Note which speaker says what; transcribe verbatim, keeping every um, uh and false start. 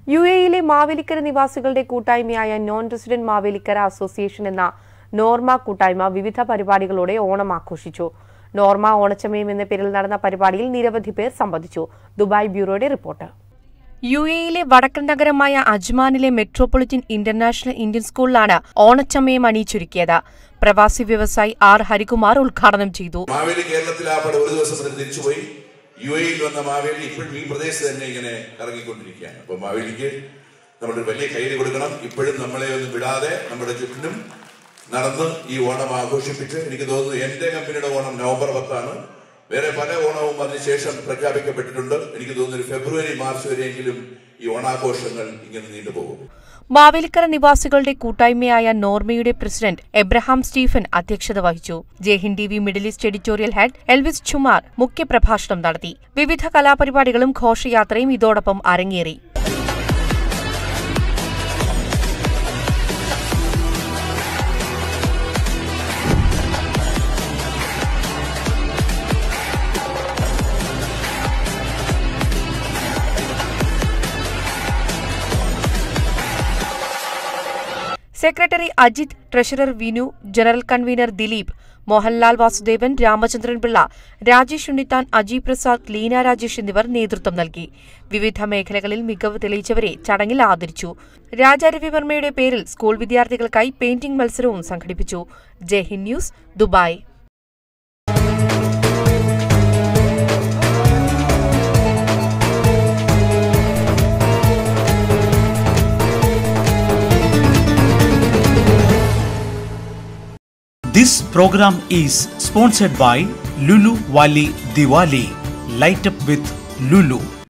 Speaker 1: U എയിലെ മാവേലിക്കര നിവാസികളുടെ കൂട്ടായ്മയായ നോൺ റെസിഡന്റ് മാവേലിക്കര അസോസിയേഷൻ എന്ന നോർമ കൂട്ടായ്മ വിവിധ പരിപാടികളോടെ ഓണം ആഘോഷിച്ചു. നോർമ ഓണച്ചമയം എന്ന പേരിൽ നടന്ന പരിപാടിയിൽ നിരവധി പേർ സംബന്ധിച്ചു. Dubai ബ്യൂറോയുടെ report. യു എയിലെ വടക്കൻ നഗരമായ അജ്മാനിലെ മെട്രോപൊളിറ്റൻ ഇന്റർനാഷണൽ ഇന്ത്യൻ സ്കൂളിലാണ് ഓണച്ചമയം അണിയിച്ചൊരുക്കിയത്. പ്രവാസി വ്യവസായി ആർ ഹരികുമാർ ഉദ്ഘാടനം ചെയ്തു.
Speaker 2: യു എയിൽ വന്ന മാവേലി ഇപ്പോഴും ഈ പ്രദേശത്ത് തന്നെ ഇങ്ങനെ ഇറങ്ങിക്കൊണ്ടിരിക്കുകയാണ്. അപ്പൊ മാവേലിക്ക് നമ്മുടെ വലിയ കയ്യിൽ കൊടുക്കണം. ഇപ്പോഴും നമ്മളെ ഒന്നും വിടാതെ നമ്മുടെ ചുറ്റിനും നടന്ന് ഈ ഓണം ആഘോഷിപ്പിച്ച്, എനിക്ക് തോന്നുന്നു എന്റെ കമ്പനിയുടെ ഓണം നവംബർ പത്താണ്. വേറെ പല ഓണവും അതിനുശേഷം പ്രഖ്യാപിക്കപ്പെട്ടിട്ടുണ്ട്. എനിക്ക് തോന്നുന്നു ഒരു ഫെബ്രുവരി മാർച്ച് വരെയെങ്കിലും ഈ ഓണാഘോഷങ്ങൾ ഇങ്ങനെ നീണ്ടുപോകും.
Speaker 1: മാവേലിക്കര നിവാസികളുടെ കൂട്ടായ്മയായ നോർമയുടെ പ്രസിഡന്റ് എബ്രഹാം സ്റ്റീഫൻ അധ്യക്ഷത വഹിച്ചു. Jaihind T V middle east editorial head Elvis Chumar മുഖ്യപ്രഭാഷണം നടത്തി. വിവിധ കലാപരിപാടികളും ഘോഷയാത്രയും ഇതോടൊപ്പം അരങ്ങേറി. Secretary Ajith, treasurer Vinu, general convener Dileep, Mohanlal Vasudevan, Ramachandran Pillai, Rajesh Unnithan, Aji Prasad, Leena Rajesh എന്നിവർ നേതൃത്വം നൽകി. വിവിധ മേഖലകളിൽ മികവ് തെളിയിച്ചവരെ ചടങ്ങിൽ ആദരിച്ചു. രാജാരവിവർമ്മയുടെ പേരിൽ സ്കൂൾ വിദ്യാർത്ഥികൾക്കായി പെയിന്റിംഗ് മത്സരവും സംഘടിപ്പിച്ചു. Jaihind news, Dubai.
Speaker 3: This program is sponsored by Lulu Wali Diwali. Light up with Lulu.